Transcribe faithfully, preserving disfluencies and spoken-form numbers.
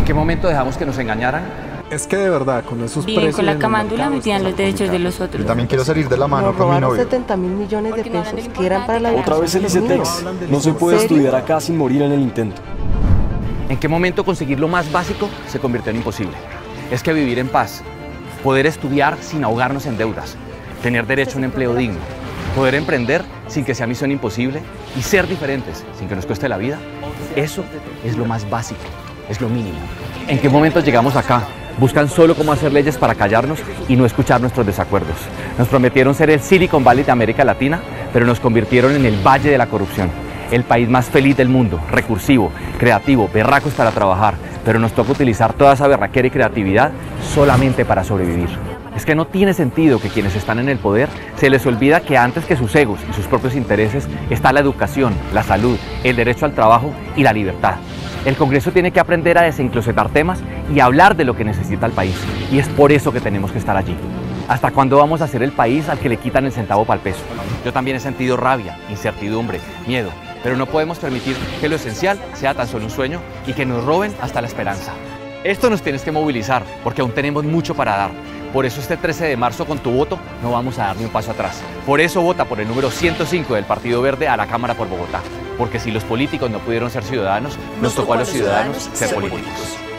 ¿En qué momento dejamos que nos engañaran? Es que de verdad, con esos Viven precios con la en el camándula, mercado metían está los derechos de complicado. los otros. Yo también quiero salir de la mano Nos con mi robaron novio. setenta mil millones de pesos que eran para la Otra vez el educación de los ICETEX. niños. No se puede ¿En serio? estudiar acá sin morir en el intento. ¿En qué momento conseguir lo más básico se convirtió en imposible? Es que vivir en paz, poder estudiar sin ahogarnos en deudas, tener derecho a un empleo digno, poder emprender sin que sea misión imposible y ser diferentes sin que nos cueste la vida, eso es lo más básico, es lo mínimo. ¿En qué momento llegamos acá? Buscan solo cómo hacer leyes para callarnos y no escuchar nuestros desacuerdos. Nos prometieron ser el Silicon Valley de América Latina, pero nos convirtieron en el Valle de la Corrupción. El país más feliz del mundo, recursivo, creativo, berracos para trabajar, pero nos toca utilizar toda esa berraquera y creatividad solamente para sobrevivir. Es que no tiene sentido que quienes están en el poder se les olvida que antes que sus egos y sus propios intereses está la educación, la salud, el derecho al trabajo y la libertad. El Congreso tiene que aprender a desenclosetar temas y hablar de lo que necesita el país, y es por eso que tenemos que estar allí. ¿Hasta cuándo vamos a ser el país al que le quitan el centavo para el peso? Yo también he sentido rabia, incertidumbre, miedo, pero no podemos permitir que lo esencial sea tan solo un sueño y que nos roben hasta la esperanza. Esto nos tienes que movilizar, porque aún tenemos mucho para dar. Por eso este trece de marzo con tu voto no vamos a dar ni un paso atrás. Por eso vota por el número ciento cinco del Partido Verde a la Cámara por Bogotá. Porque si los políticos no pudieron ser ciudadanos, nos tocó a los ciudadanos ser políticos.